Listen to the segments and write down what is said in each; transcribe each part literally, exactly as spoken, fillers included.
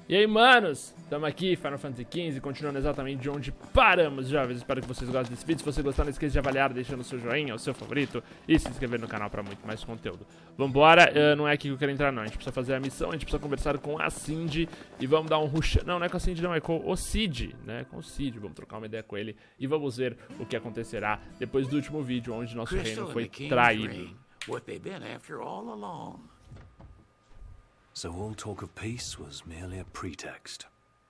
E aí, manos, estamos aqui, Final Fantasy quinze, continuando exatamente de onde paramos, jovens. Espero que vocês gostem desse vídeo. Se você gostar, não esqueça de avaliar, deixando o seu joinha, o seu favorito e se inscrever no canal para muito mais conteúdo. Vambora, uh, não é aqui que eu quero entrar não, a gente precisa fazer a missão, a gente precisa conversar com a Cindy e vamos dar um rush... Não, não é com a Cindy não, é com o Cid, né, com o Cid, vamos trocar uma ideia com ele e vamos ver o que acontecerá depois do último vídeo, onde nosso reino foi traído. What they've been after all along. So all talk of peace was merely a pretext.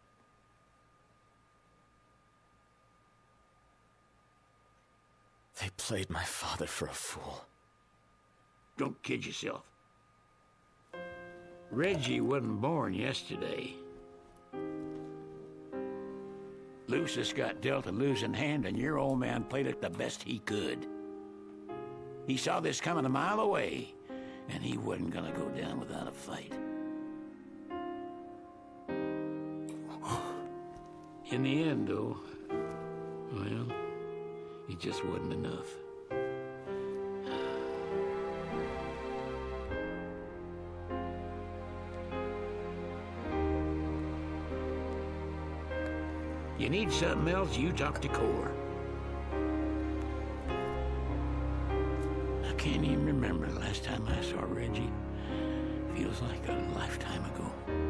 They played my father for a fool. Don't kid yourself. Reggie wasn't born yesterday. Lucius got dealt a losing hand and your old man played it the best he could. He saw this coming a mile away, and he wasn't gonna go down without a fight. In the end, though, well, it just wasn't enough. You need something else, you talk to Core. I can't even remember the last time I saw Reggie. Feels like a lifetime ago.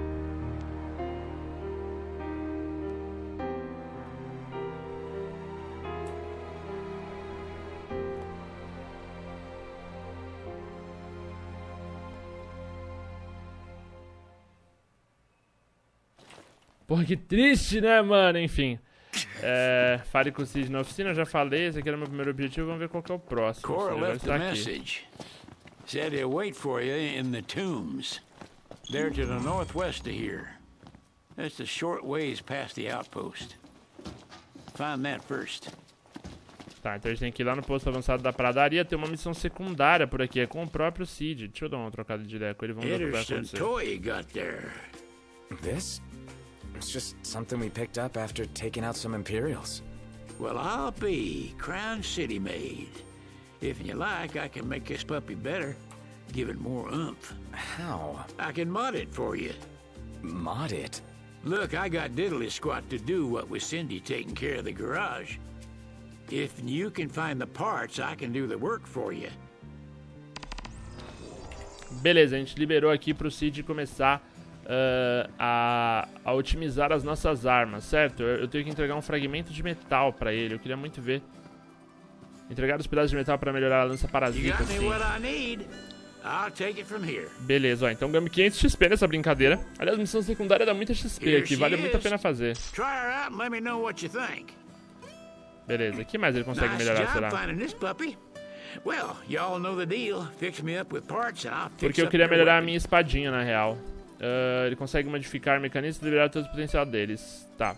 Porra, que triste, né, mano? Enfim. É, fale com o Cid na oficina, eu já falei, esse aqui era o meu primeiro objetivo, vamos ver qual que é o próximo. Cora left a message. Said he'll wait for you in the tombs. They're to the northwest of here. That's a short ways past the outpost. Find that first. Tá, então a gente tem que ir lá no posto avançado da pradaria, tem uma missão secundária por aqui, é com o próprio Cid. Deixa eu dar uma trocada de ideia com ele, vamos ver o que vai acontecer. Toy you got there. This? It's just something we picked up after taking out some Imperials. Well, I'll be Crown City made. If you like, I can make this puppy better. Give it more oomph. How? I can mod it for you. Mod it? Look, I got diddly squat to do what with Cindy taking care of the garage. If you can find the parts, I can do the work for you. Beleza, a gente liberou aqui pro Cid começar uh, a, a otimizar as nossas armas, certo? Eu, eu tenho que entregar um fragmento de metal pra ele, eu queria muito ver. Entregar os pedaços de metal pra melhorar a lança parasita, sim. Beleza, ó, então ganhamos quinhentos X P nessa brincadeira. Aliás, a missão secundária dá muita X P aqui, vale muito a pena fazer. Beleza, o que mais ele consegue melhorar, será? Porque eu queria melhorar a minha espadinha, na real. Uh, ele consegue modificar mecanismos e liberar todo o potencial deles. Tá.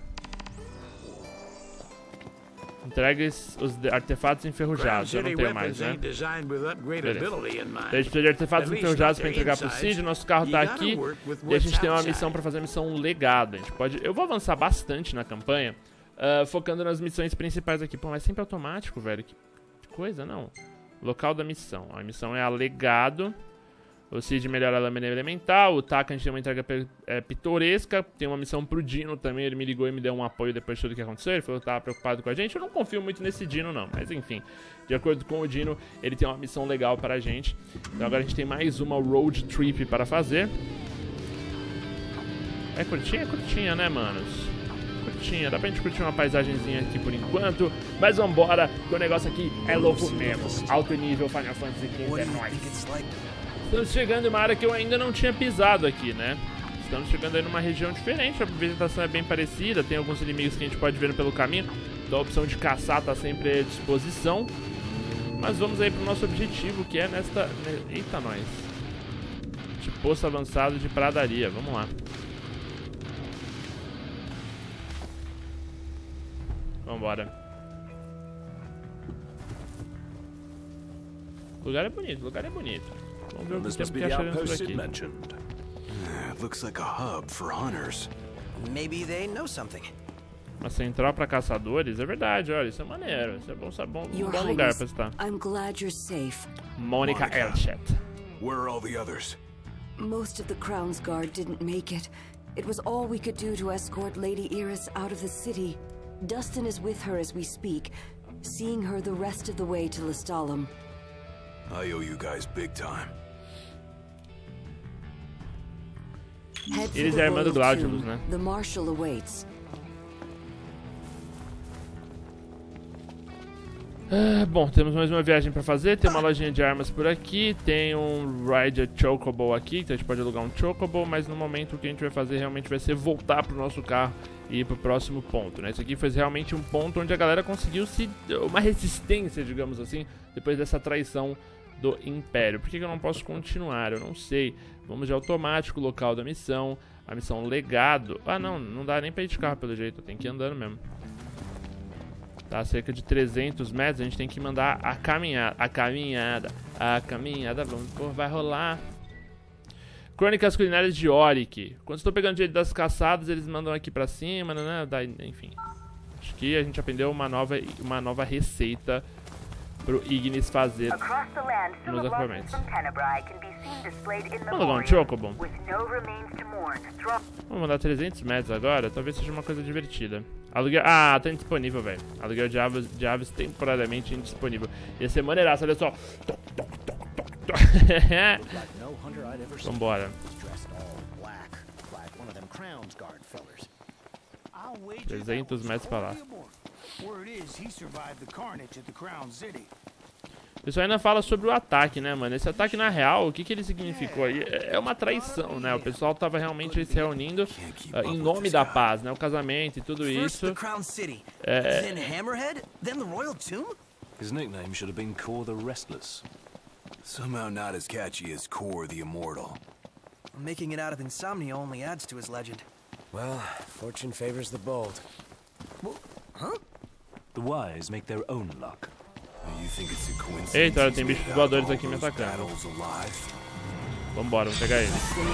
Entregue os artefatos enferrujados. Eu não tenho mais, né? Beleza. A gente precisa de artefatos enferrujados pra entregar pro Cid. Nosso carro tá aqui. E a gente tem uma missão pra fazer a missão legado. A gente pode... Eu vou avançar bastante na campanha, uh, focando nas missões principais aqui. Pô, mas sempre automático, velho. Que coisa, não. Local da missão. A missão é a legado. O Cid melhora a lâmina elemental. O Taka, a gente tem uma entrega é, pitoresca. Tem uma missão pro Dino também. Ele me ligou e me deu um apoio depois de tudo que aconteceu. Ele falou que tava preocupado com a gente. Eu não confio muito nesse Dino, não. Mas enfim, de acordo com o Dino, ele tem uma missão legal para a gente. Então agora a gente tem mais uma road trip para fazer. É curtinha? É curtinha, né, manos? Curtinha. Dá pra gente curtir uma paisagenzinha aqui por enquanto. Mas vambora, que o negócio aqui é louco mesmo. Alto nível Final Fantasy quinze é nóis. Estamos chegando em uma área que eu ainda não tinha pisado aqui, né? Estamos chegando aí numa região diferente, a vegetação é bem parecida, tem alguns inimigos que a gente pode ver pelo caminho, então a opção de caçar tá sempre à disposição. Mas vamos aí pro nosso objetivo, que é nesta... Eita, nós! De posto avançado de pradaria, vamos lá. Vambora. O lugar é bonito, o lugar é bonito. Vamos ver o que tem que achar dentro daqui. It looks like a hub for hunters. Maybe they know something. Uma central para caçadores, é verdade, olha, isso é maneiro, isso é bom, é bom, um bom lugar para estar. I'm glad you're safe. Monica Elchet. Where are all the others? Most of the Crown's Guard didn't make it. It was all we could do to escort Lady Iris out of the city. Dustin is with her as we speak, seeing her the rest of the way to Lestallum. I owe you guys big time. Eles é a irmã do Glaudulus, né? The Marshal awaits. Ah, bom, temos mais uma viagem pra fazer. Tem uma lojinha de armas por aqui. Tem um Ride a Chocobo aqui, então a gente pode alugar um Chocobo. Mas no momento o que a gente vai fazer realmente vai ser voltar pro nosso carro e ir pro próximo ponto, né? Esse aqui foi realmente um ponto onde a galera conseguiu se... uma resistência, digamos assim, depois dessa traição do Império. Por que que eu não posso continuar? Eu não sei. Vamos de automático, local da missão. A missão legado. Ah, não, não dá nem pra ir de carro pelo jeito. Tem que ir andando mesmo. Tá, cerca de trezentos metros, a gente tem que mandar a caminhada, a caminhada, a caminhada, vamos, pô, vai rolar. Crônicas Culinárias de Oric. Quando estou pegando o jeito das caçadas, eles mandam aqui pra cima, né, daí, enfim. Acho que a gente aprendeu uma nova, uma nova receita pro Ignis fazer nos acampamentos. Vamos dar um Chocobo. Vamos mandar trezentos metros agora, talvez seja uma coisa divertida. Aluguel... Ah, tá indisponível, velho. Aluguel de aves, de aves temporariamente indisponível. Ia ser maneiraço, olha só. Vambora. trezentos metros pra lá. O pessoal ainda fala sobre o ataque, né, mano? Esse ataque, na real, o que que ele significou aí? É uma traição, né? O pessoal tava realmente se reunindo uh, em nome da paz, né? O casamento e tudo isso. É... His nickname should have been Kor the Restless. Somehow not as catchy as Kor the Immortal. Making it out of insomnia only adds to his legend. Well, fortune favors the bold. Huh? The wise make their own luck. Eita, olha, tem bichos voadores aqui me atacando. Vambora, vamos pegar ele.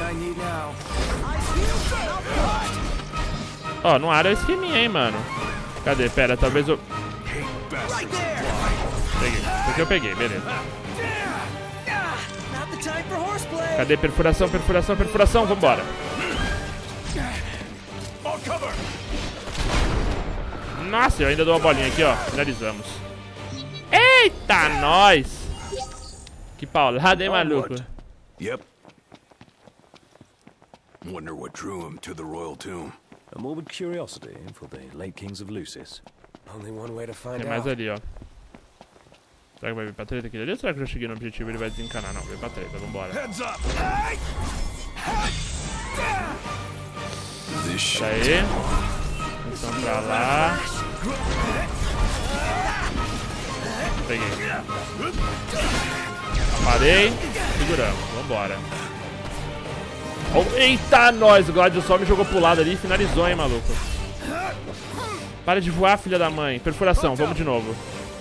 Ó, oh, no ar é o esqueminha, hein, mano. Cadê? Pera, talvez eu... Peguei, porque eu peguei, beleza. Cadê? Perfuração, perfuração, perfuração, vambora. Nossa, eu ainda dou uma bolinha aqui, ó. Finalizamos. Eita, nós! Que paulada, hein, maluco? Yep. Wonder what drew him to the royal tomb. A morbid curiosity for the late kings of Lucis. Only one way to find Tem mais ali, ó. Será que vai vir pra treta aquele ali? Ou será que eu já cheguei no objetivo e ele vai desencanar? Não, vai pra treta, vambora. Pera aí. Então pra lá. Peguei. Parei. Seguramos. Vambora. Oh, eita, nós! O Gladius só me jogou pro lado ali e finalizou, hein, maluco. Para de voar, filha da mãe. Perfuração, vamos de novo.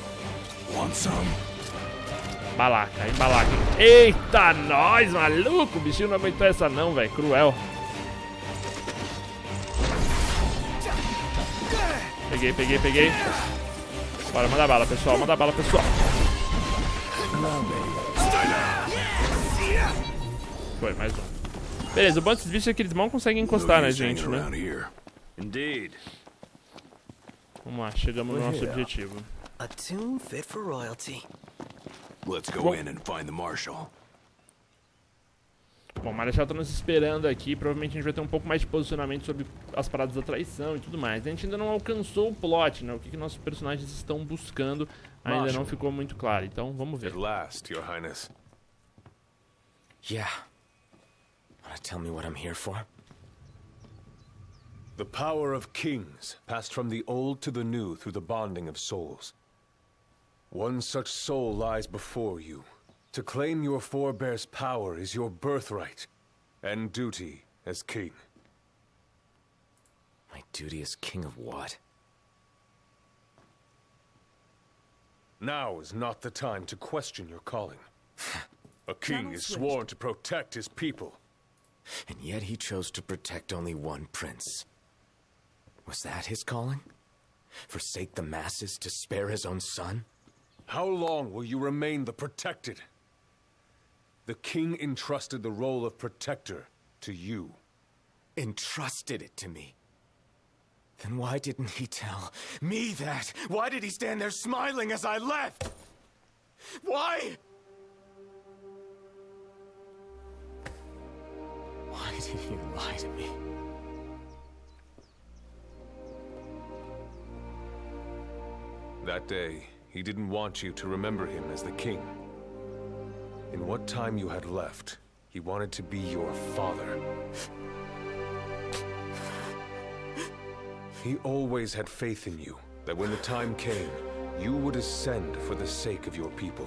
Balaca, hein, balaca. Eita, nós, maluco! O bichinho não aguentou essa não, velho. Cruel. Peguei, peguei, peguei. Bora, manda bala, pessoal. Manda bala, pessoal. Foi, mais um. Beleza, o bom desses bichos é que eles mal conseguem encostar na gente, né? Vamos lá, chegamos no nosso objetivo. A tomb fit for royalty. Let's go in and find the Marshal. Bom, o Marechal tá nos esperando aqui. Provavelmente a gente vai ter um pouco mais de posicionamento sobre as paradas da traição e tudo mais. A gente ainda não alcançou o plot, né? O que, que nossos personagens estão buscando ainda Marshal. Não ficou muito claro. Então, vamos ver. At last, Your Highness. Yeah. Wanna tell me what I'm here for? The power of kings passed from the old to the new through the bonding of souls. One such soul lies before you. To claim your forebear's power is your birthright and duty as king. My duty as king of what? Now is not the time to question your calling. A king is sworn to protect his people. And yet he chose to protect only one prince. Was that his calling? Forsake the masses to spare his own son? How long will you remain the protected? The king entrusted the role of protector to you. entrusted it to me. Then why didn't he tell me that? Why did he stand there smiling as I left? Why? Why did he lie to me? That day, he didn't want you to remember him as the king. In what time you had left, he wanted to be your father. He always had faith in you, that when the time came, you would ascend for the sake of your people.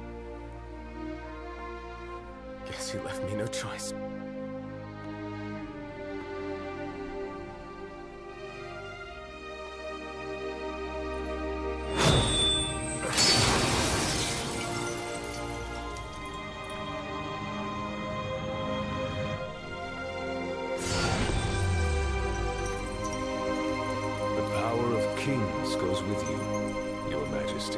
Guess he left me no choice. Kings goes with you, Your Majesty.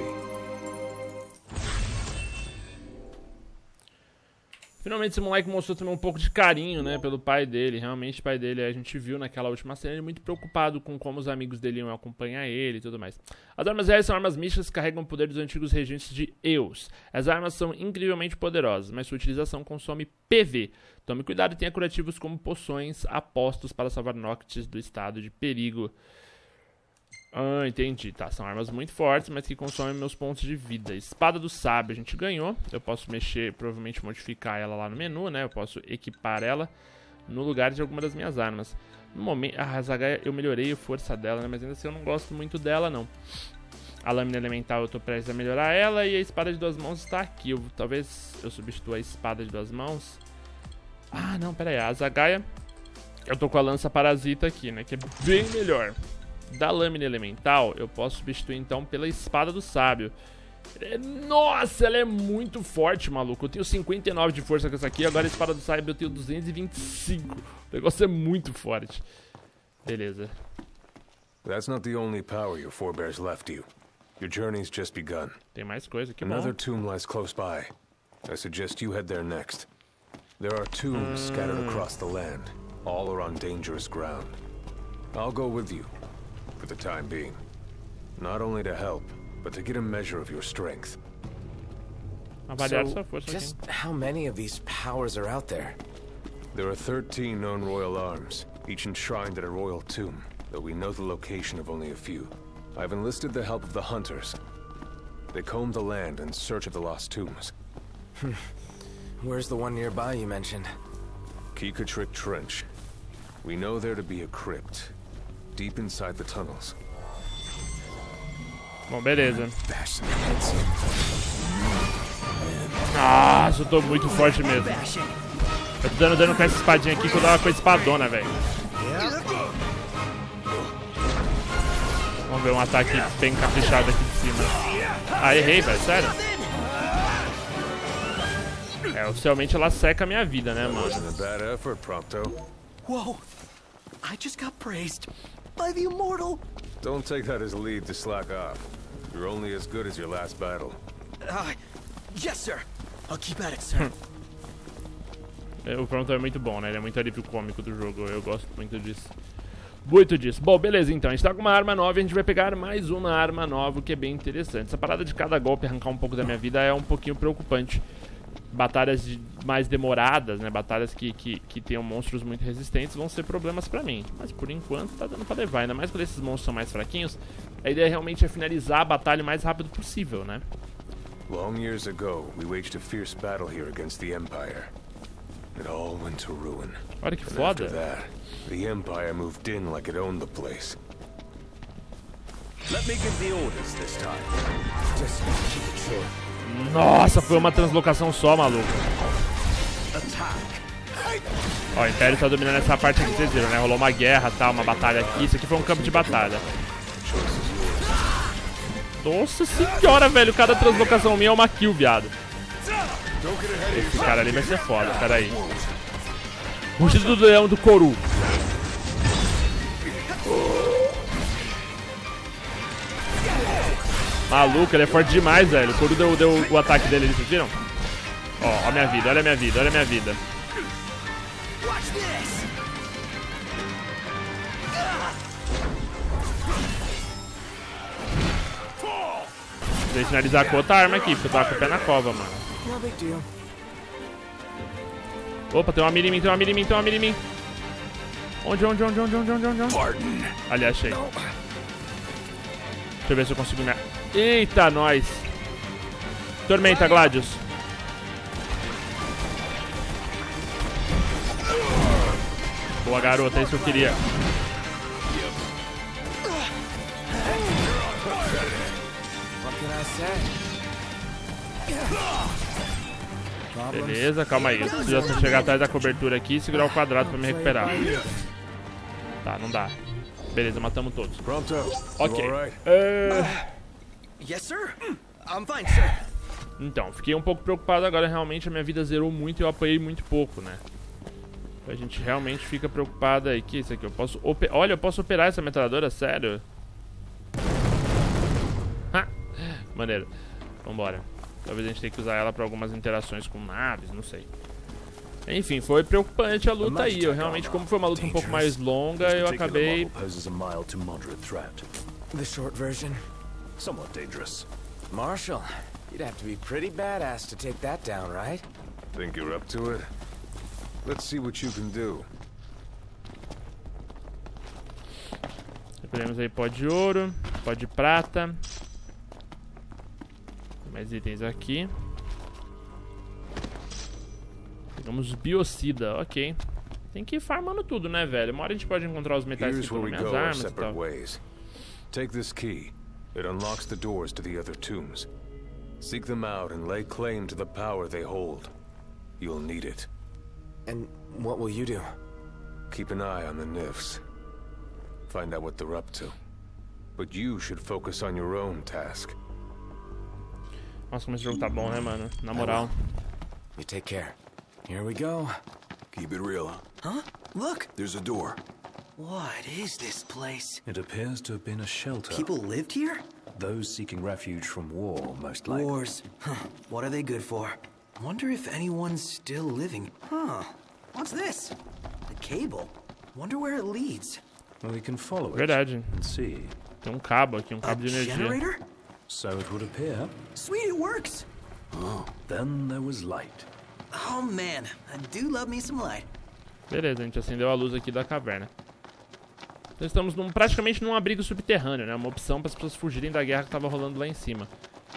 Finalmente esse moleque mostrou também um pouco de carinho, né, pelo pai dele. Realmente o pai dele, a gente viu naquela última cena, ele muito preocupado com como os amigos dele iam acompanhar ele e tudo mais. As armas reais são armas místicas que carregam o poder dos antigos regentes de Eos. As armas são incrivelmente poderosas, mas sua utilização consome P V. Tome cuidado e tenha curativos como poções apostos para salvar Noctis do estado de perigo. Ah, entendi. Tá, são armas muito fortes, mas que consomem meus pontos de vida. Espada do Sábio, a gente ganhou. Eu posso mexer, provavelmente modificar ela lá no menu, né? Eu posso equipar ela no lugar de alguma das minhas armas. No momento... Ah, a Zagaia, eu melhorei a força dela, né? Mas ainda assim eu não gosto muito dela, não. A Lâmina Elemental eu tô prestes a melhorar ela. E a Espada de Duas Mãos está aqui. Eu, talvez eu substitua a Espada de Duas Mãos. Ah, não, pera aí. A Zagaia, eu tô com a Lança Parasita aqui, né? Que é bem melhor. Da Lâmina Elemental, eu posso substituir então pela Espada do Sábio. É, nossa, ela é muito forte, maluco. Eu tenho cinquenta e nove de força com essa aqui. Agora a Espada do Sábio eu tenho duzentos e vinte e cinco. O negócio é muito forte. Beleza. That's not the only power your forebears left you. Your journey's just begun. Tem mais coisa, que Another bom. tomb lies close by. I suggest you head there next. There are tombs hum. scattered across the land. All are on dangerous ground. I'll go with you. For the time being. Not only to help, but to get a measure of your strength. So, just how many of these powers are out there? There are thirteen known royal arms, each enshrined at a royal tomb, though we know the location of only a few. I've enlisted the help of the hunters. They comb the land in search of the lost tombs. Where's the one nearby you mentioned? Kikatrick Trench. We know there to be a crypt. Deep inside the tunnels. Bom, beleza. Nossa, eu tô muito forte mesmo. Eu tô dando dano com essa espadinha aqui que eu dava com a espadona, velho. Vamos ver um ataque bem caprichado aqui de cima. Ah, errei, velho, sério. É, oficialmente ela seca a minha vida, né, mano? Whoa! I just got praised. By the immortal. Don't take that as a lead to slack off. You're only as good as your last battle. Uh, yes, sir. I'll keep at it, sir. O Prompto é muito bom, né? Ele é muito alívio cômico do jogo. Eu gosto muito disso. Muito disso. Bom, beleza, então. A gente tá com uma arma nova e a gente vai pegar mais uma arma nova, que é bem interessante. Essa parada de cada golpe arrancar um pouco da minha vida é um pouquinho preocupante. Batalhas de mais demoradas, né? Batalhas que, que, que tenham monstros muito resistentes vão ser problemas pra mim. Mas por enquanto tá dando pra levar. Ainda mais quando esses monstros são mais fraquinhos. A ideia realmente é finalizar a batalha o mais rápido possível, né? Long years ago, we waged a fierce battle here against the Empire. It all went to ruin. Olha que foda. After that, the Empire moved in like it owned the place. Let me give the orders this time. Just keep it short. Nossa, foi uma translocação só, maluco. Ó, o Império tá dominando essa parte aqui, vocês viram, né? Rolou uma guerra, tá? Uma batalha aqui. Isso aqui foi um campo de batalha. Nossa senhora, velho. Cada translocação minha é uma kill, viado. Esse cara ali vai ser foda, pera aí. Rugido do leão do Coru. Maluco, ele é forte demais, velho. O Coru deu, deu o ataque dele, vocês viram? Ó, ó a minha vida, olha a minha vida, olha a minha vida. Deixa finalizar com outra arma aqui, porque eu tava com o pé na cova, mano. Opa, tem uma mira em mim, tem uma mira em mim, tem uma mira em mim. Onde, onde, onde, onde, onde, onde, onde? Ali, achei. Deixa eu ver se eu consigo me... Eita, nós. Tormenta, Gladius. Boa, garota, é isso que eu queria. Beleza, calma aí. Eu preciso chegar atrás da cobertura aqui e segurar o quadrado pra me recuperar. Tá, não dá. Beleza, matamos todos. Ok. Uh... Então, fiquei um pouco preocupado agora. Realmente a minha vida zerou muito e eu apanhei muito pouco, né? A gente realmente fica preocupado aí. Que é isso aqui? Eu posso... Oper... Olha, eu posso operar essa metralhadora? Sério? Ha! Maneiro. Vambora. Talvez a gente tenha que usar ela pra algumas interações com naves, não sei. Enfim, foi preocupante a luta aí. Eu realmente, como foi uma luta um pouco mais longa, eu acabei... The short version? Somewhat dangerous. Marshall, you'd have to be pretty badass to take that down, right? Think you're up to it? Let's see what you can do. Recolhemos aí pó de ouro, pó de prata. Tem mais itens aqui. Pegamos biocida, ok. Tem que ir farmando tudo, né, velho? Uma hora a gente pode encontrar os metais que formam minhas armas e tal. Take this key. It unlocks the doors to the other tombs. Seek them out and lay claim to the power they hold. You'll need it. And what will you do? Keep an eye on the Nifs. Find out what they're up to. But you should focus on your own task. Nossa, como esse jogo tá bom, né, mano? Na moral. You take care. Here we go. Keep it real. Huh? Look! There's a door. What is this place? It appears to have been a shelter. People lived here? Those seeking refuge from war, most likely. Wars. Huh. What are they good for? Wonder if anyone's still living. Huh. What's this? A cable. Wonder where it leads. Well, we can follow it Verdade. and see. Tem um cabo aqui, um cabo de energia. Generator? So it would appear. Sweet, it works. Oh, then there was light. Oh man, I do love me some light. Beleza, a gente acendeu a luz aqui da caverna. Então estamos num, praticamente num abrigo subterrâneo, né? Uma opção para as pessoas fugirem da guerra que estava rolando lá em cima.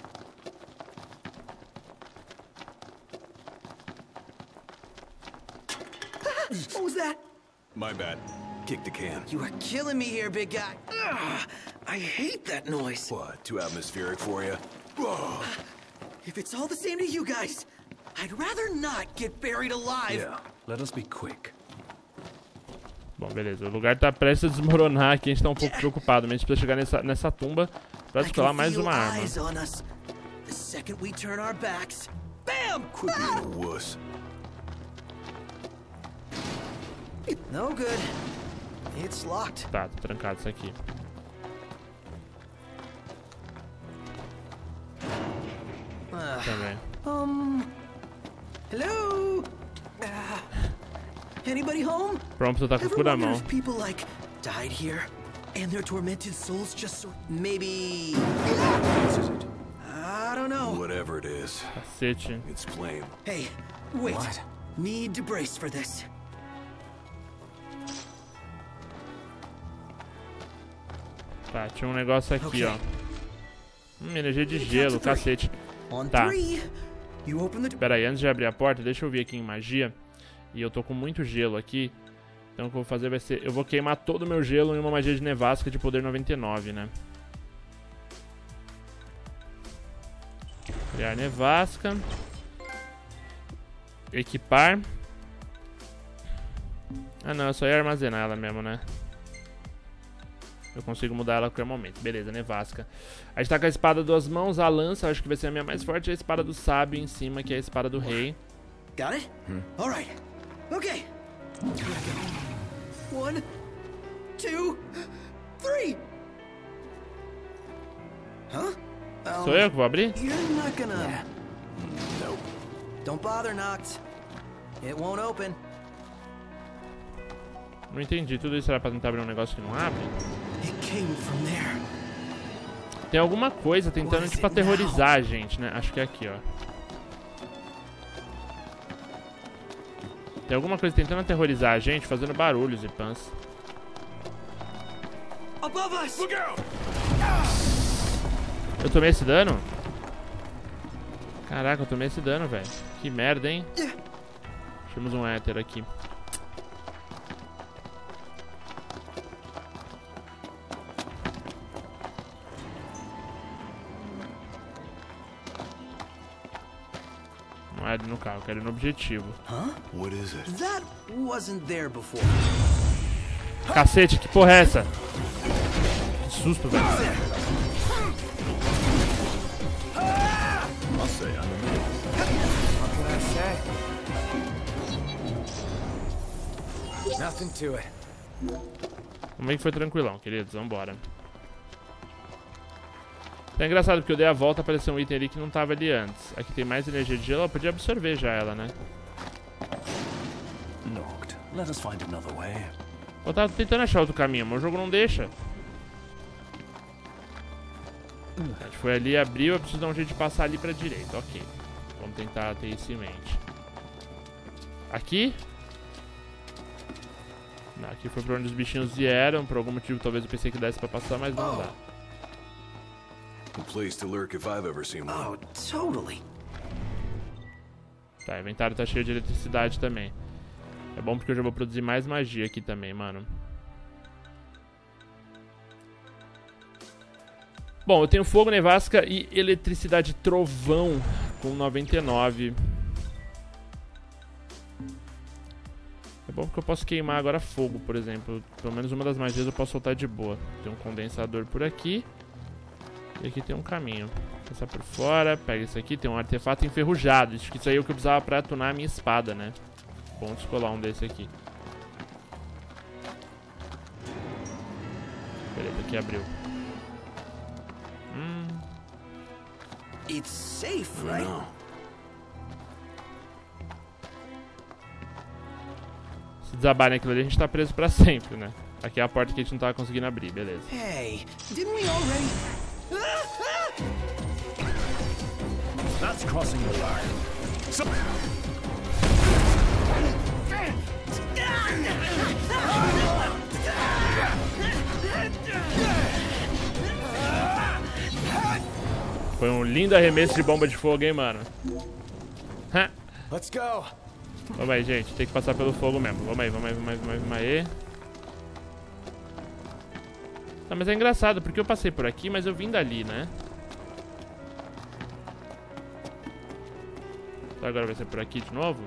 What was that? My bad. Kick the can. You are killing me here, big guy. Ugh, I hate that noise. What, too atmospheric for you? Whoa. If it's all the same to you guys, I'd rather not get buried alive. Yeah, let us be quick. Bom, beleza. O lugar tá prestes a desmoronar aqui. A gente tá um pouco preocupado. Mas a gente precisa chegar nessa, nessa tumba pra descolar mais uma arma. The second we turn our backs, bam! Quit being a wuss. No good. It's locked. Tá, tá trancado isso aqui. Uh, Também. Um. Hello? Uh, anybody home? Pronto, tá com o cu na mão. People like died here, and their tormented souls just so maybe. I don't know. Whatever it is. Cacete. It's flame. Hey, wait. What? Need to brace for this. Tá, tinha um negócio aqui, ó. Hum, energia de gelo, cacete. Tá. Pera aí, antes de abrir a porta, deixa eu vir aqui em magia. E eu tô com muito gelo aqui. Então o que eu vou fazer vai ser... Eu vou queimar todo o meu gelo em uma magia de nevasca de poder noventa e nove, né? Criar nevasca. Equipar. Ah não, eu só ia armazenar ela mesmo, né? Eu consigo mudar ela a qualquer momento. Beleza, nevasca. A gente tá com a espada duas mãos, a lança, acho que vai ser a minha mais forte, e a espada do sábio em cima, que é a espada do rei. Got it? Hmm. All right. Okay. One, two, three. Huh? Um, Sou eu que vou abrir? You're not gonna. Yeah. Nope. Don't bother, Noct. It won't open. Não entendi. Tudo isso era pra tentar abrir um negócio que não abre? It came from there. Tem alguma coisa tentando, tipo, aterrorizar a gente, né? Acho que é aqui, ó. Tem alguma coisa tentando aterrorizar a gente, fazendo barulhos e pans. Eu tomei esse dano? Caraca, eu tomei esse dano, velho. Que merda, hein? Temos um éter aqui. Não é ali no carro, eu quero ir no objetivo. Huh? What is it? That wasn't there before. Cacete, que porra é essa? Que susto, velho. Nothing to it. Como é que foi tranquilão, queridos? Vambora. É engraçado porque eu dei a volta, apareceu um item ali que não tava ali antes. Aqui tem mais energia de gelo, eu podia absorver já ela, né? Eu tava tentando achar outro caminho, mas o jogo não deixa. A gente foi ali, abriu, eu preciso dar um jeito de passar ali pra direita, ok. Vamos tentar ter isso em mente. Aqui? Não, aqui foi pra onde os bichinhos vieram, por algum motivo talvez eu pensei que desse pra passar, mas não dá. A place to lurk if I've ever seen one. Oh, totally. Tá, o inventário tá cheio de eletricidade também. É bom porque eu já vou produzir mais magia aqui também, mano. Bom, eu tenho fogo, nevasca e eletricidade trovão com noventa e nove. É bom porque eu posso queimar agora fogo, por exemplo. Pelo menos uma das magias eu posso soltar de boa. Tem um condensador por aqui. E aqui tem um caminho. Passar por fora, pega isso aqui, tem um artefato enferrujado. Isso, isso aí é o que eu precisava pra tunar a minha espada, né? Bom descolar um desse aqui. Beleza, aqui abriu. Hum. It's safe, right? Se desabarem aquilo ali, a gente tá preso pra sempre, né? Aqui é a porta que a gente não tava conseguindo abrir, beleza. Hey, didn't we already... That's crossing the line. So Foi um lindo arremesso de bomba de fogo, hein, mano? Let's go. Vamos aí, gente. Tem que passar pelo fogo mesmo. Vamos aí, vamos aí, vamos aí, vamos aí, vamos aí. Tá, mas é engraçado, porque eu passei por aqui, mas eu vim dali, né? Então agora vai ser por aqui de novo?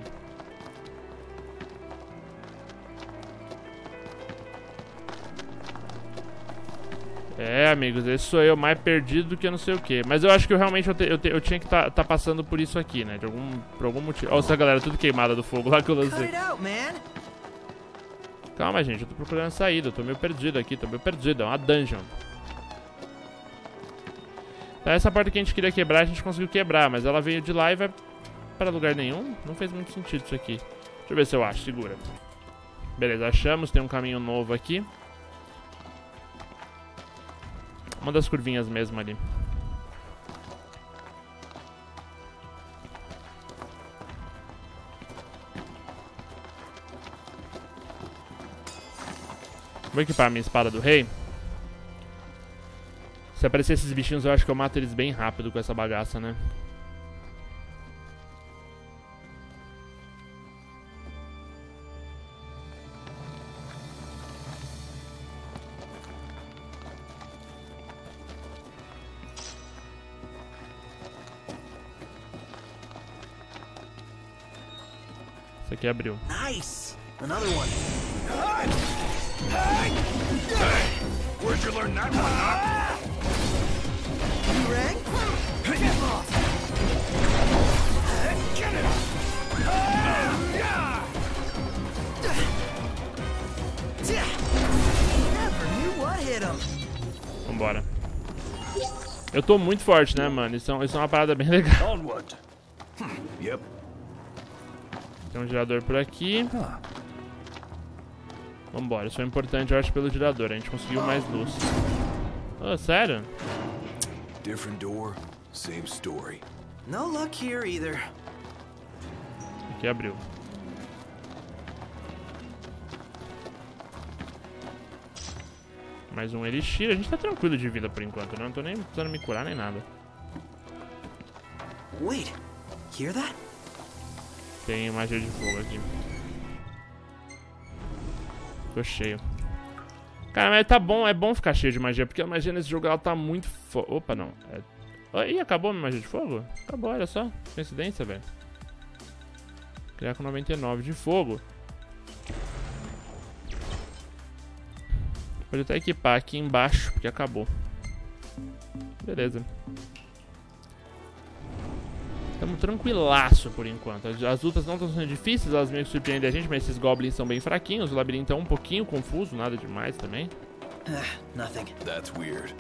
É, amigos, esse sou eu mais perdido do que eu não sei o que. Mas eu acho que eu realmente eu, te, eu, te, eu tinha que estar tá, tá passando por isso aqui, né? De algum, por algum motivo. Olha essa galera, tudo queimada do fogo lá que eu lancei. Calma, gente, eu tô procurando a saída. Eu tô meio perdido aqui, tô meio perdido. É uma dungeon. Tá, essa parte que a gente queria quebrar, a gente conseguiu quebrar. Mas ela veio de lá e vai para lugar nenhum. Não fez muito sentido isso aqui. Deixa eu ver se eu acho, segura. Beleza, achamos, tem um caminho novo aqui. Uma das curvinhas mesmo ali. Vou equipar a minha espada do rei. Se aparecer esses bichinhos, eu acho que eu mato eles bem rápido com essa bagaça, né? Esse aqui abriu. Nice. Another one. where'd you learn that one? You rang? Get lost. Get it! Never knew what hit him. Vambora. Eu tô muito forte, né, mano? Isso é, isso é uma parada bem legal. Onward. Yep. Tem um gerador por aqui. Vambora, isso é importante, eu acho, pelo gerador. A gente conseguiu mais luz. Oh, sério? Different door, same story. No luck here either. Aqui abriu. Mais um elixir. A gente tá tranquilo de vida por enquanto, né? Não tô nem precisando me curar nem nada. Wait, hear that? Tem magia de fogo aqui. Tô cheio. Cara, mas tá bom, é bom ficar cheio de magia, porque a magia nesse jogo ela tá muito fo... Opa, não. É... Ih, acabou a minha magia de fogo? Acabou, olha só. Coincidência, velho. Criar com noventa e nove de fogo. Pode até equipar aqui embaixo, porque acabou. Beleza. Estamos tranquilaço por enquanto. As, as lutas não estão sendo difíceis, elas meio que surpreendem a gente, mas esses goblins são bem fraquinhos. O labirinto é um pouquinho confuso, nada demais também. Uh, nothing. That's weird.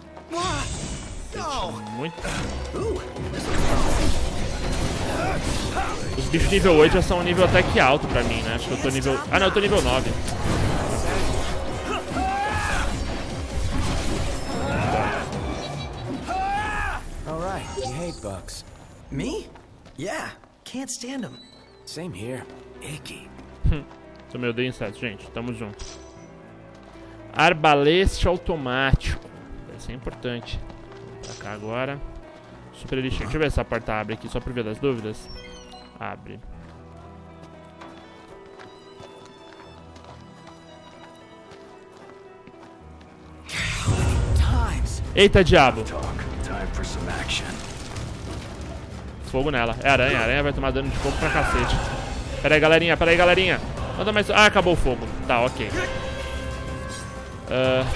Muito. Os bichos nível oito já são um nível até que alto pra mim, né? Acho que eu tô nível... Ah, não, eu tô nível nove. Alright, you hate bugs. Me? Yeah, can't stand them. Same here. Icky. Sou meu Deus insetos, gente. Tamo junto. Arbaleste automático. Vai ser importante. Pra cá agora. Super elixir. Deixa eu ver se a porta abre aqui, só por via das dúvidas. Abre. Eita, diabo. Fogo nela. É aranha. A aranha vai tomar dano de fogo pra cacete. Pera aí, galerinha. Pera aí, galerinha. Manda mais... Ah, acabou o fogo. Tá, ok. Uh...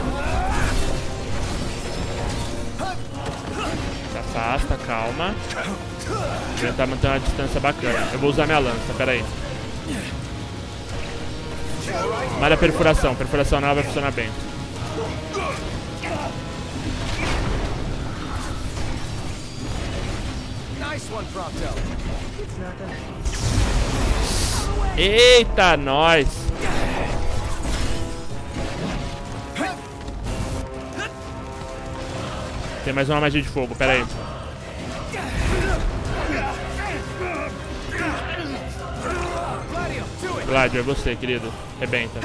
Se afasta, calma. Vou tentar manter uma distância bacana. Eu vou usar minha lança, pera aí. Malha perfuração. Perfuração nela vai funcionar bem. Eita, nós! Tem mais uma magia de fogo, pera aí. Gladio, é você, querido. Rebenta.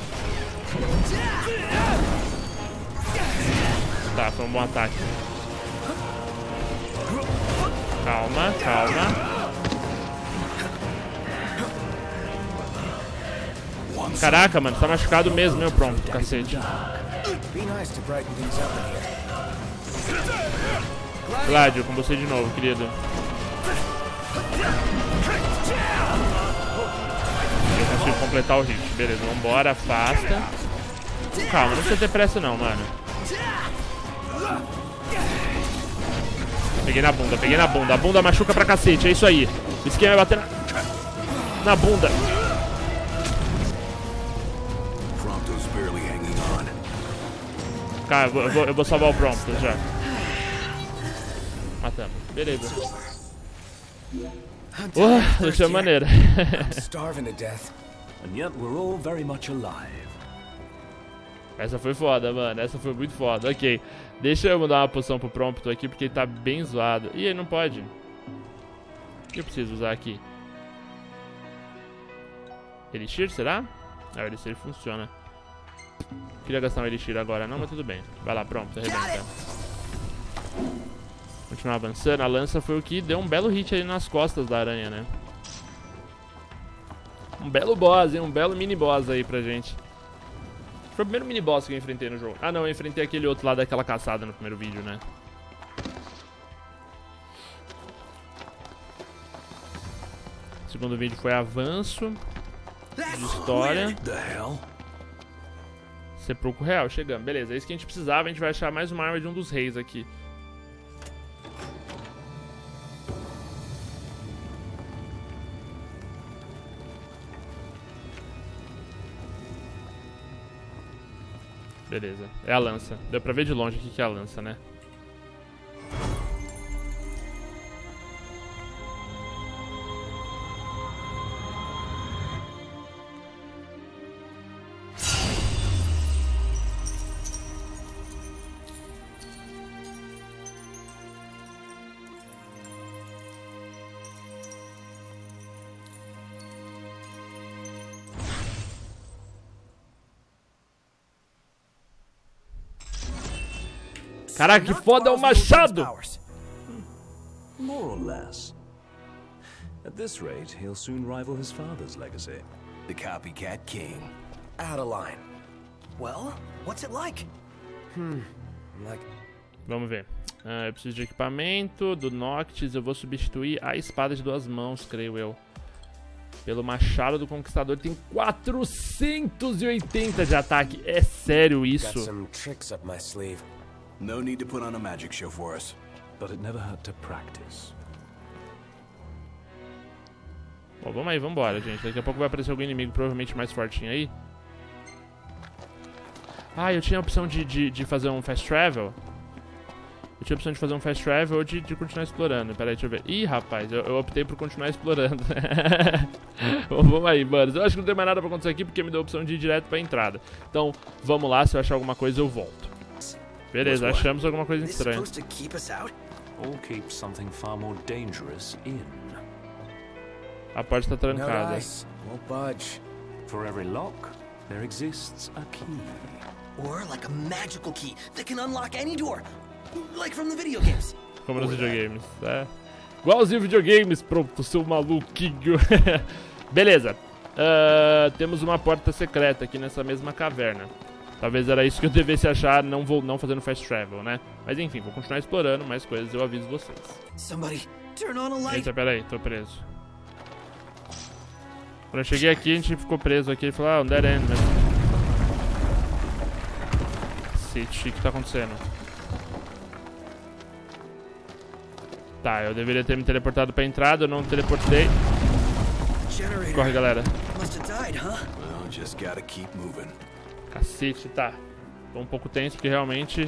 Tá, foi um bom ataque. Calma, calma. Caraca, mano, tá machucado mesmo, meu pronto, cacete. Gladio, com você de novo, querido. Eu consigo completar o hit. Beleza, vambora, afasta. Calma, não precisa ter pressa não, mano. Peguei na bunda, peguei na bunda. A bunda machuca pra cacete, é isso aí. O esquema é bater na, na bunda. Cara, eu vou, eu vou, eu vou salvar o Prompto já. Matamos. Beleza. Uh, luta maneira. Essa foi foda, mano. Essa foi muito foda. Ok. Deixa eu mudar uma poção pro Prompto aqui, porque ele tá bem zoado. Ih, ele não pode. O que eu preciso usar aqui? Elixir, será? Ah, o Elixir funciona. Queria gastar um Elixir agora não, mas tudo bem. Vai lá, Prompto, arrebenta. Continuar avançando. A lança foi o que deu um belo hit ali nas costas da aranha, né? Um belo boss, hein? Um belo mini boss aí pra gente. Foi o primeiro mini boss que eu enfrentei no jogo. Ah, não, eu enfrentei aquele outro lá daquela caçada no primeiro vídeo, né? O segundo vídeo foi avanço de história. Sepulcro real, chegamos. Beleza, é isso que a gente precisava. A gente vai achar mais uma arma de um dos reis aqui. Beleza, é a lança. Deu pra ver de longe aqui que é a lança, né? Caraca, que foda é o machado! More or less. At this rate, he'll soon rival his father's legacy. The copycat king. Out of line. Well, what's it like? Hmm, like... Vamos ver. Ah, eu preciso de equipamento, do Noctis, eu vou substituir a espada de duas mãos, creio eu. Pelo machado do Conquistador, tem quatrocentos e oitenta de ataque. É sério isso? Got some tricks up my sleeve. No need to put on a magic show for us. But it never hurt to practice. Bom, vamos aí, vambora, gente. Daqui a pouco vai aparecer algum inimigo, provavelmente mais fortinho aí. Ah, eu tinha a opção de, de, de fazer um fast travel. Eu tinha a opção de fazer um fast travel ou de, de continuar explorando. Pera aí, deixa eu ver. Ih, rapaz, eu, eu optei por continuar explorando. Bom, vamos aí, mano. Eu acho que não tem mais nada pra acontecer aqui porque me deu a opção de ir direto pra entrada. Então, vamos lá. Se eu achar alguma coisa, eu volto. Beleza, achamos alguma coisa estranha. Or keep something far more dangerous in. A porta está trancada. Won't budge. For every lock, there exists a key. Or like a magical key that can unlock any door. Like from the video games. Como nos videogames, é. Igualzinho videogames, pronto, seu maluquinho. Beleza. Uh, temos uma porta secreta aqui nessa mesma caverna. Talvez era isso que eu devesse achar, não vou não fazendo fast travel, né? Mas enfim, vou continuar explorando mais coisas, eu aviso vocês. Somebody turn on a light. Eita, pera aí, tô preso. Quando eu cheguei aqui, a gente ficou preso aqui e falou, ah, um dead end mesmo. Cacete, o que tá acontecendo? Tá, eu deveria ter me teleportado pra entrada, eu não me teleportei. Corre, galera. Well, just gotta keep moving. Cacete, tá. Tô um pouco tenso porque realmente...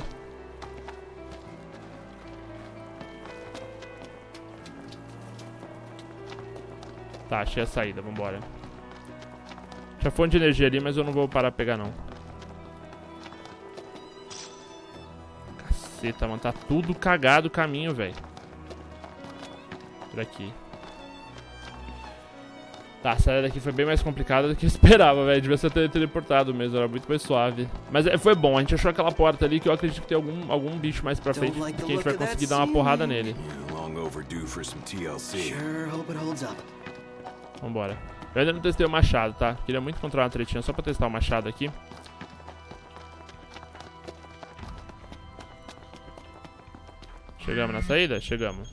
Tá, achei a saída, vambora. Tinha fonte de energia ali, mas eu não vou parar pra pegar não. Caceta, mano, tá tudo cagado o caminho, velho. Por aqui. Tá, a saída daqui foi bem mais complicada do que eu esperava, velho. Devia ser ter teleportado mesmo, era muito mais suave. Mas é, foi bom, a gente achou aquela porta ali que eu acredito que tem algum, algum bicho mais pra frente que a gente vai conseguir dar uma porrada nele. Vambora. Eu ainda não testei o machado, tá? Queria muito encontrar uma tretinha só pra testar o machado aqui. Chegamos na saída? Chegamos.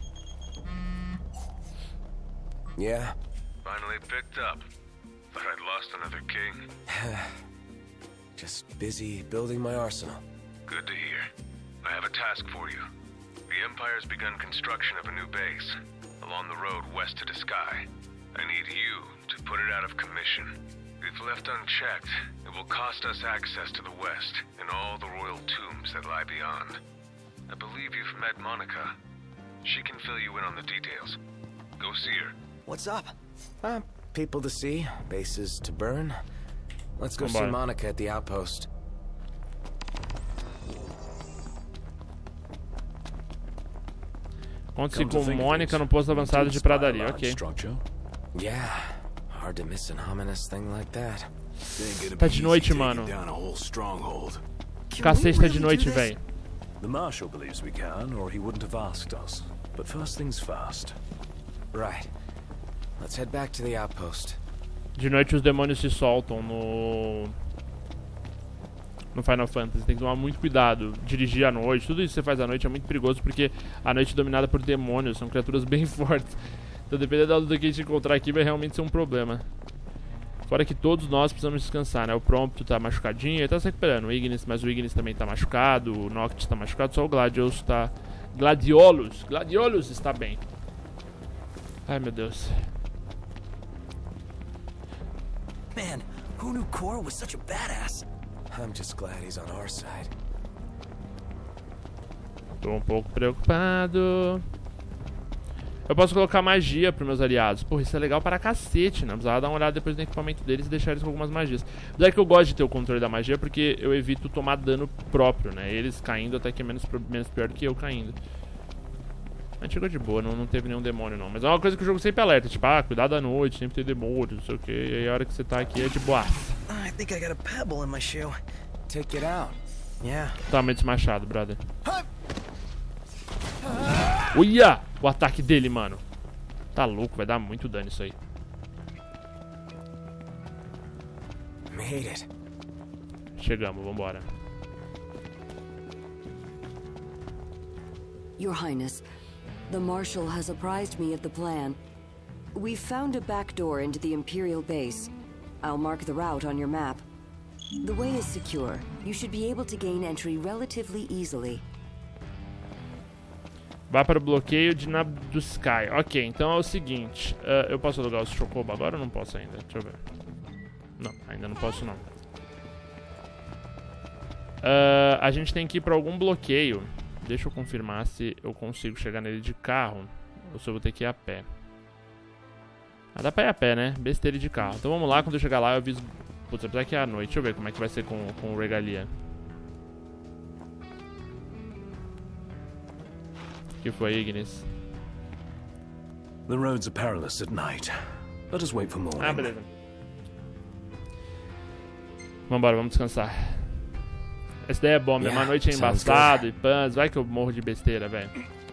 Yeah. Finally picked up. Thought I'd lost another king. Just busy building my arsenal. Good to hear. I have a task for you. The Empire's begun construction of a new base along the road west to Diskai. I need you to put it out of commission. If left unchecked, it will cost us access to the west and all the royal tombs that lie beyond. I believe you've met Monica. She can fill you in on the details. Go see her. What's up? Uh, people to see, bases to burn. Let's go see Monica at the outpost. Conte-se com Mônica no posto avançado de pradaria, ok. Yeah, hard to miss an ominous thing like that. Tá de noite, mano. Cacete, tá de noite, velho. The Marshal believes we can, or he wouldn't have asked us. But first things first. Right. Let's head back to the outpost. De noite os demônios se soltam no no Final Fantasy. Tem que tomar muito cuidado. Dirigir à noite, tudo isso que você faz à noite é muito perigoso porque a noite é dominada por demônios, são criaturas bem fortes. Então dependendo da luta que a gente encontrar aqui vai realmente ser um problema. Fora que todos nós precisamos descansar, né? O Prompto tá machucadinho, ele tá se recuperando. O Ignis, mas o Ignis também tá machucado. O Noctis tá machucado, só o Gladiolus tá... Gladiolus! Gladiolus está bem. Ai, meu Deus. Man, who knew Cor was such a badass? I'm just glad he's on our side. Tô um pouco preocupado. Eu posso colocar magia pros meus aliados. Porra, isso é legal para cacete, né? Precisava dar uma olhada depois no equipamento deles e deixar eles com algumas magias. Apesar que eu gosto de ter o controle da magia porque eu evito tomar dano próprio, né? Eles caindo até que é menos, menos pior do que eu caindo. A gente chegou de boa, não, não teve nenhum demônio não. Mas é uma coisa que o jogo sempre alerta, tipo, ah, cuidado à noite, sempre tem demônio, não sei o que. E aí a hora que você tá aqui é de boa. I think I got a pebble in my shoe. Take it out. Yeah. Toma esse machado, brother. Olha o ataque dele, mano. Tá louco, vai dar muito dano isso aí. Made it. Chegamos, vambora. Your Highness, the Marshal has apprised me of the plan. We've found a back door into the Imperial base. I'll mark the route on your map. The way is secure. You should be able to gain entry relatively easily. Vá para o bloqueio de Nabduskai. Ok, então é o seguinte. Uh, eu posso alugar os Chocobo agora ou não posso ainda? Deixa eu ver. Não, ainda não posso não. Uh, a gente tem que ir para algum bloqueio. Deixa eu confirmar se eu consigo chegar nele de carro ou se eu vou ter que ir a pé. Ah, dá pra ir a pé, né? Besteira de carro. Então vamos lá, quando eu chegar lá eu aviso... Putz, apesar que é à noite. Deixa eu ver como é que vai ser com, com o Regalia. O que foi, Ignis? The roads are perilous at night. Let us wait for morning. Ah, beleza. Vambora, vamos descansar. Essa ideia é bom, mesmo. A noite é embaçado e pans. Vai que eu morro de besteira, velho.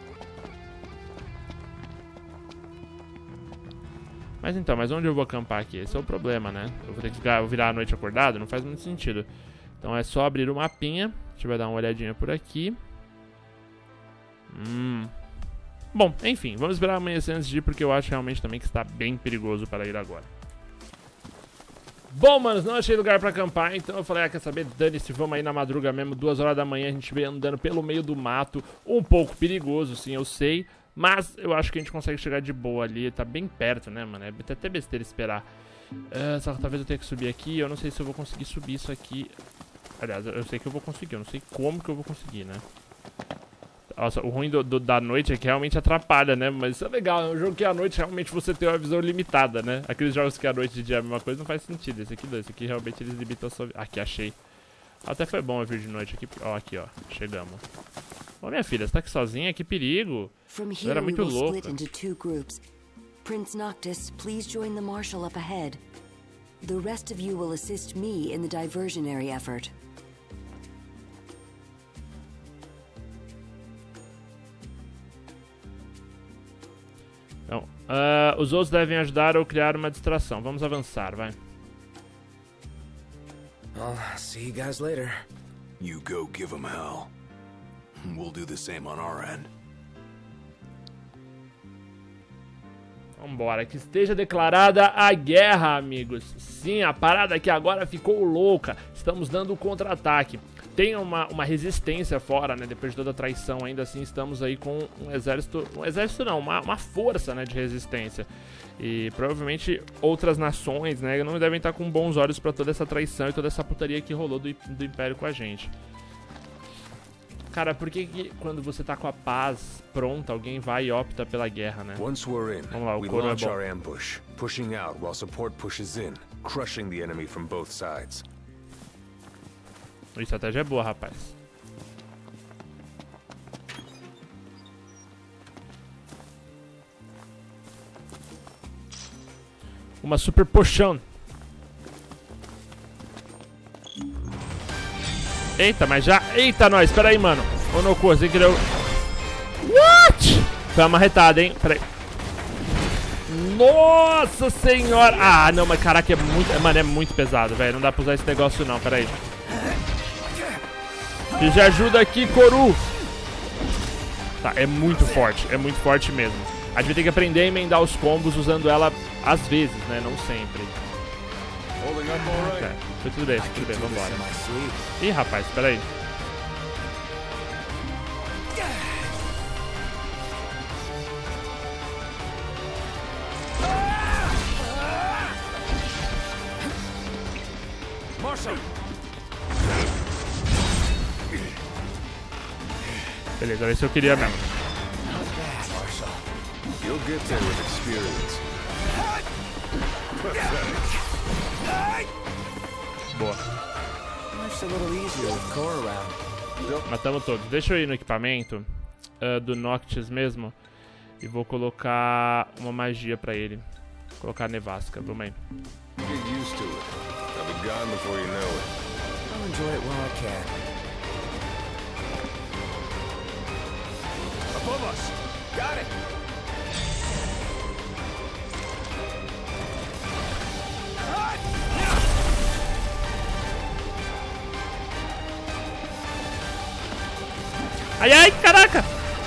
Mas então, mas onde eu vou acampar aqui? Esse é o problema, né? Eu vou ter que ficar, virar a noite acordado? Não faz muito sentido. Então é só abrir o mapinha. A gente vai dar uma olhadinha por aqui. Hum. Bom, enfim, vamos esperar amanhecer antes de ir, porque eu acho realmente também que está bem perigoso para ir agora. Bom, manos, não achei lugar pra acampar, então eu falei, ah, quer saber? Dane-se, vamos aí na madruga mesmo, duas horas da manhã, a gente veio andando pelo meio do mato, um pouco perigoso, sim, eu sei, mas eu acho que a gente consegue chegar de boa ali, tá bem perto, né, mano, é até besteira esperar. Uh, só que talvez eu tenha que subir aqui, eu não sei se eu vou conseguir subir isso aqui. Aliás, eu sei que eu vou conseguir, eu não sei como que eu vou conseguir, né. Nossa, o ruim do, do, da noite é que realmente atrapalha, né? Mas isso é legal, é um jogo que à noite realmente você tem uma visão limitada, né? Aqueles jogos que à noite e de dia é a mesma coisa não faz sentido. Esse aqui não, esse aqui realmente eles limitam a sua... Aqui, achei. Até foi bom eu vir de noite aqui. Ó, aqui, ó. Chegamos. Ô, minha filha, você tá aqui sozinha? Que perigo. Você era muito louca. Prince Noctis, please join the Marshal up ahead. The rest of you will assist me in the diversionary effort. Então, uh, os outros devem ajudar ou criar uma distração. Vamos avançar, vai. I'll see you guys later. You go give them hell. We'll do the same on our end. Vambora, que esteja declarada a guerra, amigos. Sim, a parada aqui agora ficou louca. Estamos dando o contra-ataque. Tem uma, uma resistência fora, né? Depois de toda a traição, ainda assim estamos aí com um exército... Um exército não, uma, uma força, né, de resistência. E provavelmente outras nações, né, não devem estar com bons olhos pra toda essa traição e toda essa putaria que rolou do, do Império com a gente. Cara, por que, que quando você tá com a paz pronta, alguém vai e opta pela guerra, né? Once we're in, vamos lá, o we coro é launch bom. our ambush, pushing out while support pushes in, crushing the enemy from both sides. A estratégia é boa, rapaz. Uma super potion. Eita, mas já... Eita, nós, pera aí, mano. Ô, Noku, sem querer... What? Foi uma marretada, hein? Pera aí. Nossa senhora! Ah, não, mas caraca, é muito... Mano, é muito pesado, velho. Não dá pra usar esse negócio, não. Pera aí. Me ajuda aqui, Coru. Tá, é muito forte. É muito forte mesmo. A gente vai ter que aprender a emendar os combos usando ela às vezes, né? Não sempre. Okay. Foi tudo bem, tudo bem, vambora. Ih, rapaz, peraí. Beleza, era isso que eu queria mesmo. You'll get there with experience. Boa. Matamos todos. Deixa eu ir no equipamento uh, do Noctis mesmo e vou colocar uma magia pra ele. Vou colocar a nevasca, vamos aí. Get used to it. I'll be gone before you know it. I'll enjoy it while I can. Above us! Ai, ai, caraca!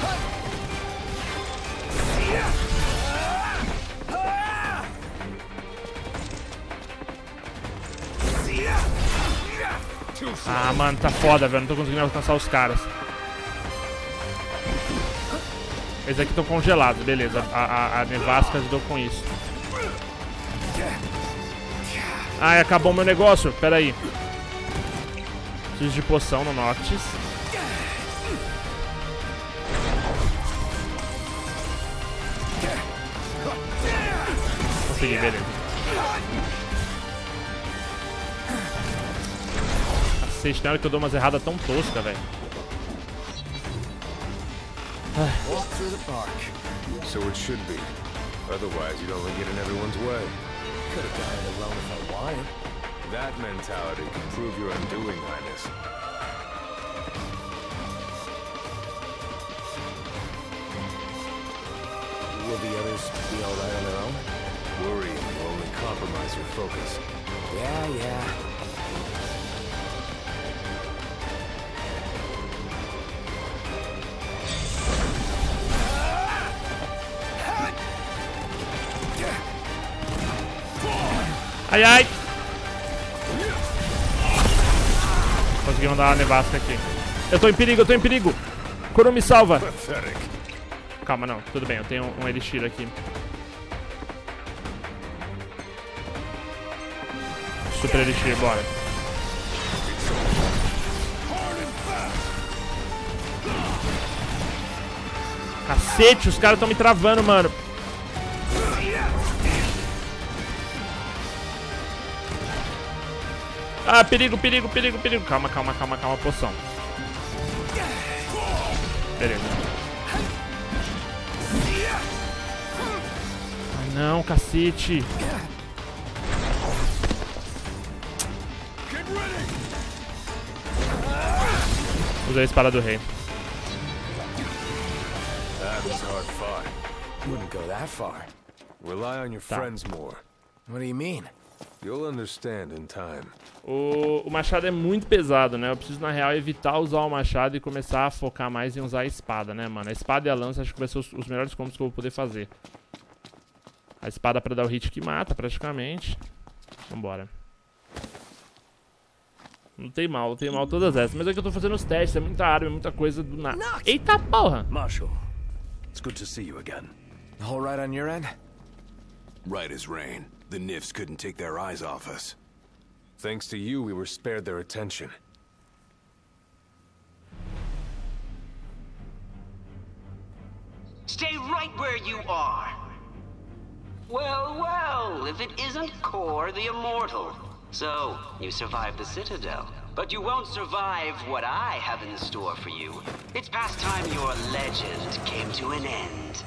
Ah, mano, tá foda, velho. Não tô conseguindo alcançar os caras. Esses aqui estão congelados, beleza. A, a, a nevasca ajudou com isso. Ai, acabou meu negócio. Pera aí. Preciso de poção no Noctis. Consegui, beleza. Cacete, tem hora que eu dou umas erradas tão toscas, velho. Walk through the park. So it should be. Otherwise, you'd only get in everyone's way. Could have done it alone if I wanted. That mentality can prove your undoing, Highness. Will the others be all right on their own? Worrying will only compromise your focus. Yeah, yeah. Ai, ai! Conseguimos dar uma nevasca aqui. Eu tô em perigo, eu tô em perigo! Kuro me salva! Calma, não. Tudo bem, eu tenho um elixir aqui. Super elixir, bora. Cacete, os caras estão me travando, mano. Ah, perigo, perigo, perigo, perigo. Calma, calma, calma, calma, poção. Beleza. Ah, não, cacete. Usei a espada do rei. That was hard fought. Wouldn't go that far. Rely on your Tá. friends more. What do you mean? You'll understand in time. O, o machado é muito pesado, né? Eu preciso, na real, evitar usar o machado e começar a focar mais em usar a espada, né, mano? A espada e a lança acho que vai ser os, os melhores combos que eu vou poder fazer. A espada pra dar o hit que mata, praticamente. Vambora. Não tem mal, não tem mal todas essas. Mas é que eu tô fazendo os testes, é muita arma, é muita coisa do nada. Eita porra! Marshal, it's good to see you again. All right on your end? Right as rain. The Nifs couldn't take their eyes off us. Thanks to you, we were spared their attention. Stay right where you are. Well, well, if it isn't Kor the Immortal. So, you survived the Citadel. But you won't survive what I have in store for you. It's past time your legend came to an end.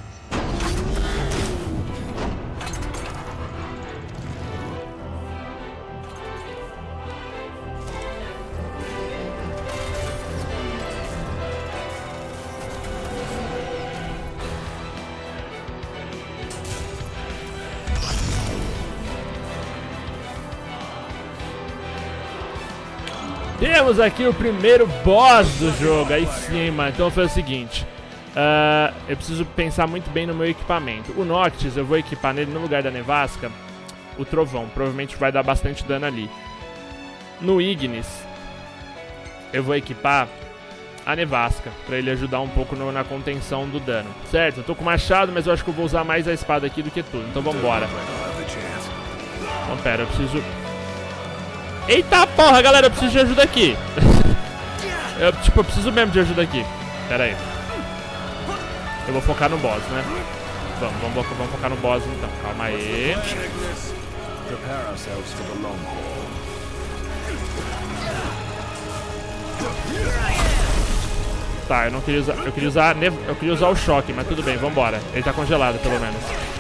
Temos aqui o primeiro boss do jogo, aí sim, mano. Então foi o seguinte, uh, eu preciso pensar muito bem no meu equipamento. O Noctis, eu vou equipar nele no lugar da nevasca o trovão, provavelmente vai dar bastante dano ali. No Ignis, eu vou equipar a nevasca, pra ele ajudar um pouco no, na contenção do dano, certo? Eu tô com o machado, mas eu acho que eu vou usar mais a espada aqui do que tudo, então vambora. Então pera, eu preciso... Eita porra, galera, eu preciso de ajuda aqui. Eu, tipo, eu preciso mesmo de ajuda aqui. Pera aí. Eu vou focar no boss, né? Vamos, vamos, vamos focar no boss então. Calma aí. Tá, eu não queria usar. Eu queria usar. Eu queria usar o choque, mas tudo bem, vambora. Ele tá congelado, pelo menos.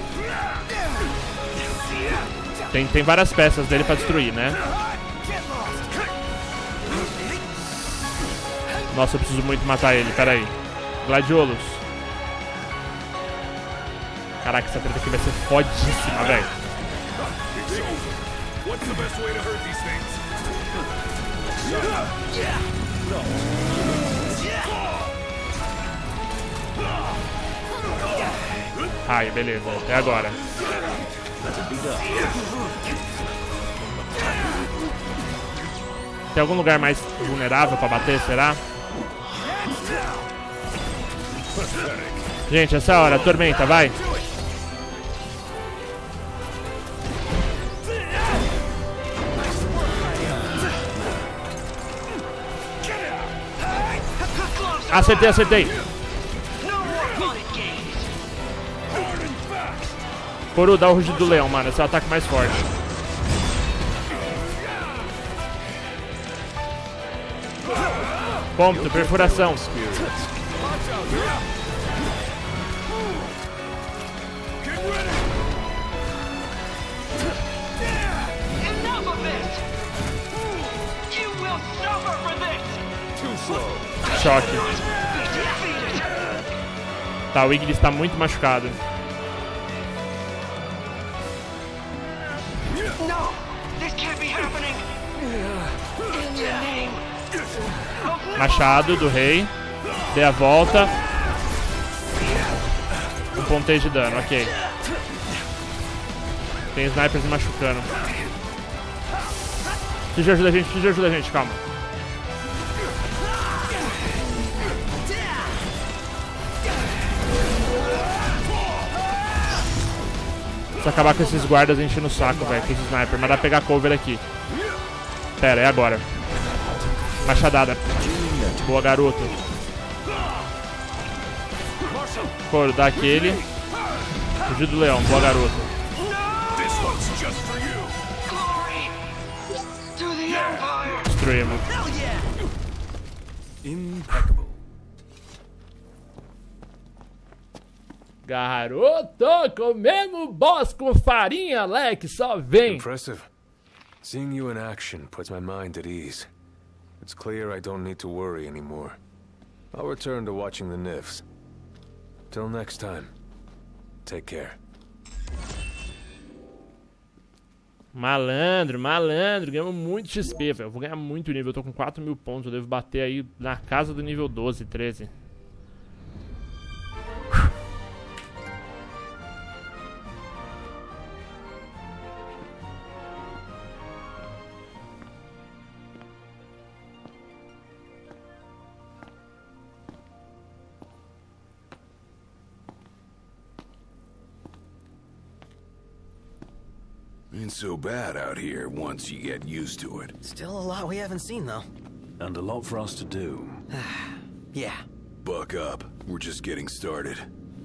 Tem, tem várias peças dele pra destruir, né? Nossa, eu preciso muito matar ele, pera aí. Gladiolus. Caraca, essa treta aqui vai ser fodíssima, velho. Ai, beleza. É agora. Tem algum lugar mais vulnerável pra bater, será? Gente, essa hora, tormenta, vai. Acertei, acertei. Coru, dá o rugido do leão, mano. Esse é o ataque mais forte. Ponto, perfuração. Choque. Tá, o Ignis está muito machucado. Machado do rei. Dei a volta. Um ponteio de dano, ok. Tem snipers me machucando. Preciso de ajuda a gente, preciso de ajuda a gente, calma. Preciso acabar com esses guardas enchendo o saco, velho, com esse sniper. Mas dá pra pegar cover aqui. Pera, é agora. Machadada. Boa, garoto. Couro, dá aquele. Fugiu do leão, boa, garoto. Destruímos. Impeccable. Garoto, comemos boss com farinha, Leque, só vem. Impressive. Seeing you in action puts my mind at ease. It's clear I don't need to worry anymore. I'll return to watching the N I Fs. Till next time, take care. Malandro, malandro, ganhamos muito X P, velho. Eu vou ganhar muito nível, eu tô com quatro mil pontos, eu devo bater aí na casa do nível doze, treze. Ain't so bad out here once you get used to it. Still a lot we haven't seen, though. And a lot for us to do. Yeah. Buck up. We're just getting started.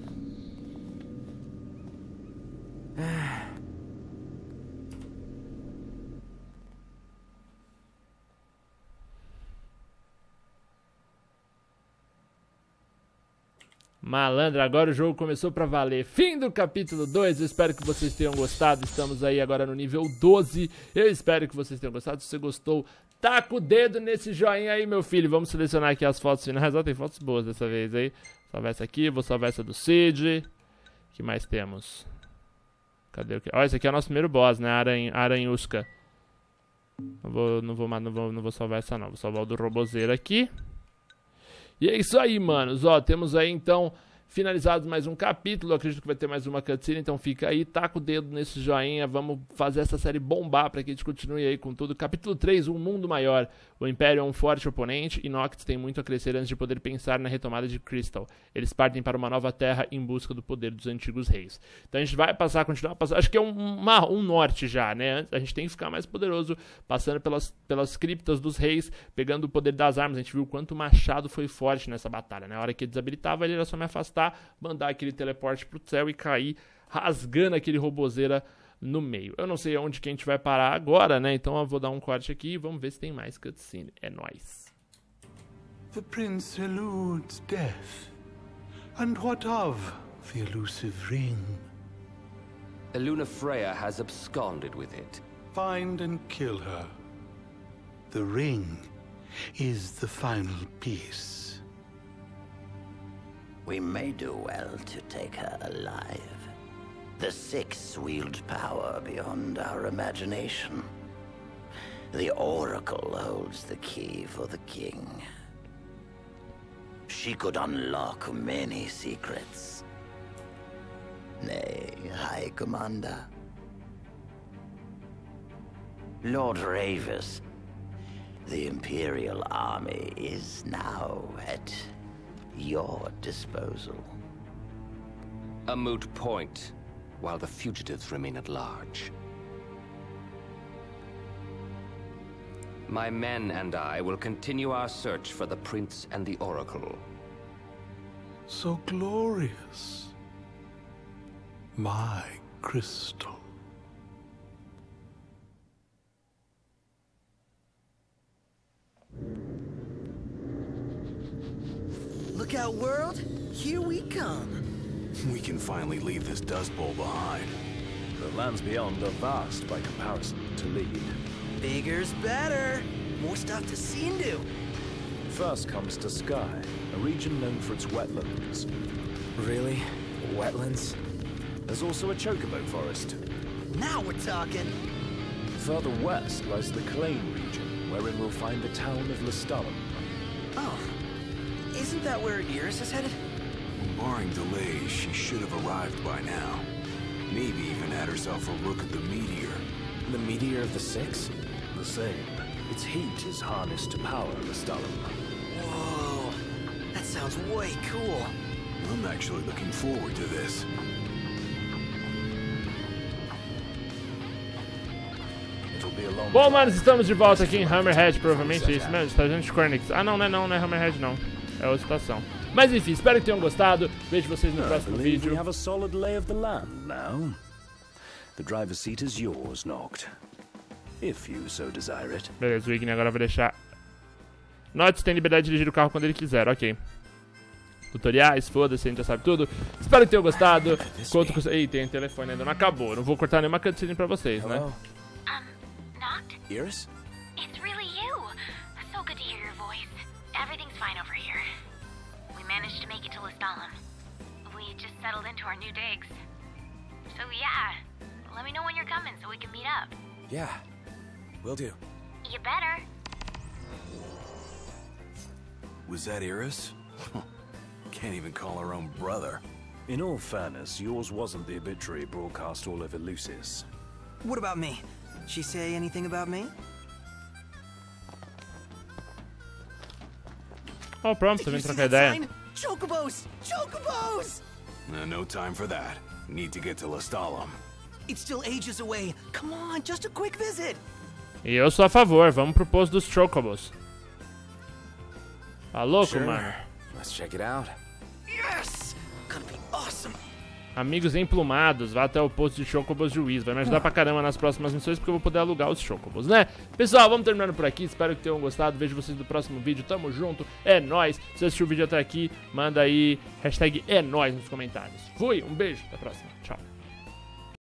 Malandro, agora o jogo começou pra valer. Fim do capítulo dois, eu espero que vocês tenham gostado. Estamos aí agora no nível doze. Eu espero que vocês tenham gostado. Se você gostou, taca o dedo nesse joinha aí, meu filho. Vamos selecionar aqui as fotos finais. Ó, tem fotos boas dessa vez aí. Vou salvar essa aqui, vou salvar essa do Cid. O que mais temos? Cadê o que? Ó, esse aqui é o nosso primeiro boss, né? Aran... Aranhusca. Não vou, não, vou, não, vou, não vou salvar essa não. Vou salvar o do Robozeiro aqui. E é isso aí, manos. Ó, temos aí, então, finalizado mais um capítulo. Eu acredito que vai ter mais uma cutscene, então fica aí, taca o dedo nesse joinha. Vamos fazer essa série bombar para que a gente continue aí com tudo. Capítulo três, Um Mundo Maior. O Império é um forte oponente e Noctis tem muito a crescer antes de poder pensar na retomada de Crystal. Eles partem para uma nova terra em busca do poder dos antigos reis. Então a gente vai passar, continuar passando. Acho que é um, uma, um norte já, né? A gente tem que ficar mais poderoso, passando pelas, pelas criptas dos reis, pegando o poder das armas. A gente viu o quanto o machado foi forte nessa batalha, né? A hora que ele desabilitava, ele era só me afastar, mandar aquele teleporte pro céu e cair rasgando aquele robozeira no meio. Eu não sei onde que a gente vai parar agora, né? Então eu vou dar um corte aqui e vamos ver se tem mais cutscene. É nóis. The prince eludes death. And what of the elusive ring? Eluna Freya has absconded with it. Find and kill her. The ring is the final piece. We may do well to take her alive. The Six wield power beyond our imagination. The Oracle holds the key for the king. She could unlock many secrets. Nay, High Commander. Lord Ravis, the Imperial Army is now at your disposal. A moot point, while the fugitives remain at large. My men and I will continue our search for the Prince and the Oracle. So glorious. My crystal. Look out, world! Here we come. We can finally leave this Dust Bowl behind. The lands beyond are vast by comparison to lead. Bigger's better. More stuff to see and do. First comes to Sky, a region known for its wetlands. Really? Wetlands? There's also a chocobo forest. Now we're talking. Further west lies the Claim region, wherein we'll find the town of Lestallum. Oh. Isn't that where Iris is headed? Barring delays, she should have arrived by now. Maybe even had herself a look at the meteor. The meteor of the Six? The same. Its heat is harnessed to power Lestallum. Whoa. That sounds way cool. I'm actually looking forward to this. Bom, manos, estamos de volta aqui em Hammerhead, provavelmente é isso mesmo, Estação de Cornix. Ah, não, não é não, não é Hammerhead não. É outra estação. Mas enfim, espero que tenham gostado. Vejo vocês no próximo vídeo. We have a solid lay of the land now. The driver's seat is yours, Noct. If you so desire it. Beleza, o Igni agora vai deixar. Notes tem liberdade de dirigir o carro quando ele quiser, ok. Tutoriais, foda-se, a gente já sabe tudo. Espero que tenham gostado. Quanto custa... Ei, tem telefone ainda, não acabou. Não vou cortar nenhuma cutscene pra vocês, né? Um, Noct? Iris? It's really you. So good to hear your voice. Everything's fine over here. We managed to make it to Lestallum. We just settled into our new digs. So yeah, let me know when you're coming so we can meet up. Yeah, will do. You better. Was that Iris? Can't even call her own brother. In all fairness, yours wasn't the obituary broadcast all over Lucis. What about me? She say anything about me? Oh, pronto, tô vindo trocar ideia. Chocobos! Chocobos! Uh, no time for that. Need to get to Lestallum. It's still ages away. Come on, just a quick visit. E eu sou a favor, vamos pro posto dos Chocobos. Tá louco, Sure. mano? Let's check it out. Yes! Gonna be awesome. Amigos emplumados, vá até o posto de Chocobos Juiz. Vai me ajudar pra caramba nas próximas missões, porque eu vou poder alugar os Chocobos, né? Pessoal, vamos terminando por aqui. Espero que tenham gostado. Vejo vocês no próximo vídeo. Tamo junto. É nóis. Se você assistiu o vídeo até aqui, manda aí hashtag é nóis nos comentários. Fui, um beijo. Até a próxima. Tchau.